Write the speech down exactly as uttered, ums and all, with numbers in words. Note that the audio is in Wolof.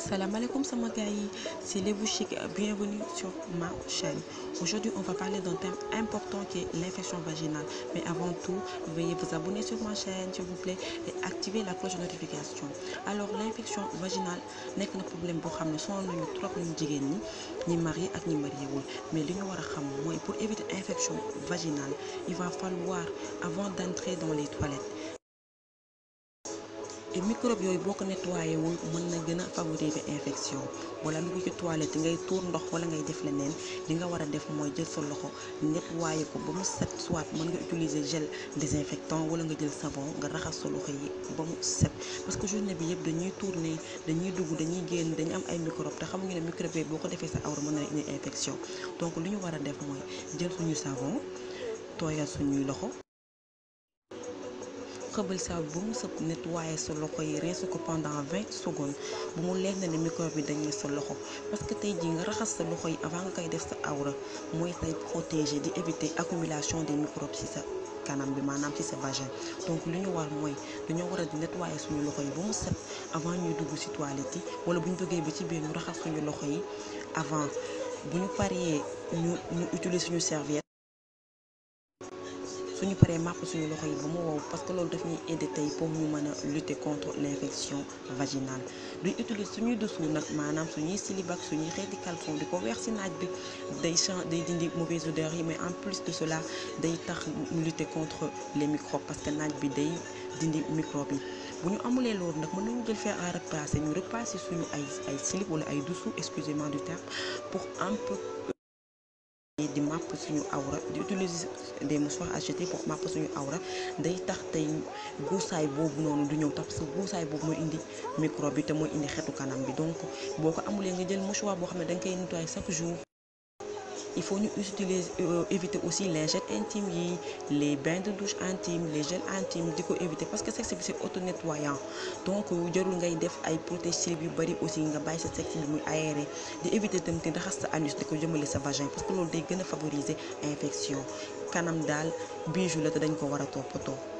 Salam alaikum sama gars yi, c'est Lébou Chic, bienvenue sur ma chaîne. Aujourd'hui on va parler d'un thème important qui est l'infection vaginale. Mais avant tout, veuillez vous abonner sur ma chaîne s'il vous plaît et activer la cloche de notification. Alors l'infection vaginale nekk na problème boo xam ne sonal nañu trop ñu jigéen ñi ñi marié ak ñi mariéwul, mais li ñu war a xam mooy pour éviter infection vaginale il va falloir avant d'entrer dans les toilettes et microbe yooyu boo ko nettoyé wul mën na gën a favoriser infection wala lu ko ci toilette ngay tuur ndox wala ngay def leneen li nga war a def mooy jël sa loxo nettoyé ko ba mu set, soit mën nga utiliser gel désinfectant wala nga jël savon nga raxas sa loxo yi ba mu set, parce que journée bi yëpp dañuy tourner dañuy dugg dañuy génn dañu am ay microbe te xamuñu ne microbe yooyu boo ko defee sa awra mën na indi infection. Donc li ñu war a def mooy jël suñu savon tooyal suñuy loxo xëbal saabu ba mu sëb nettoyer sa loxo yi rince ko pendant vingt secondes bu mu leer na ne microbe bi dañ ne sa loxo, parce que tey jii nga raxas sa loxo yi avant nga koy def sa awra mooy say protéger di éviter accumulation des microbes ci sa kanam bi maanaam ci sa vagin. Donc li ñu war mooy dañoo war a di nettoyer suñu loxo yi ba mu set avant ñuy dugg ci toilette yi, wala bu ñu duggee ba ci biir ñu raxas suñu loxo yi avant bu ñu paree ñu ñu utiliser suñu serviette suñu paree màpp suñu loxo yi ba mu wow, parce que loolu daf ñuy aider tey pour ñu mën a lutter contre l'infection vaginale. duñ utiliser suñuy dessous nag maanaam suñuy slip ak suñuy xeeti caleçon di ko weex ci naaj bi day chan day dindi mauvaise odeur yi, mais en plus de cela day tax ñu lutter contre les microbes parce que naaj bi day dindi microbes yi. bu ñu amulee loolu nag mën nañu jël fer à repasser ñu repasser suñu ay ay slip wala ay dessous, excusez-moi du terme, pour un peu di màpp suñu awra, di utiliser des mouchoirs à jeter pour màpp suñu awra day tax tey guusaay boobu noonu du ñëw tax, parce que guusaay boobu mooy indi microbe bi te mooy indi xetu kanam bi. Donc boo ko amulee nga jël mouchoir boo xam ne da nga koy nettoyer chaque jour. Il faut ñu utiliser euh, éviter aussi les gels intimes yi, les bains de douche intimes, les gels intimes di ko éviter parce que sexe bi c'est auto nettoyant. Donc jarul ngay def ay protège-slip yu bari aussi nga bàyyi sa sexe bi muy aéré, di éviter tamit di raxas sa anus di ko jëmale sa vagin parce que loolu day gën a favoriser infection. Kanam daal bijou la te dañ ko war a toppatoo.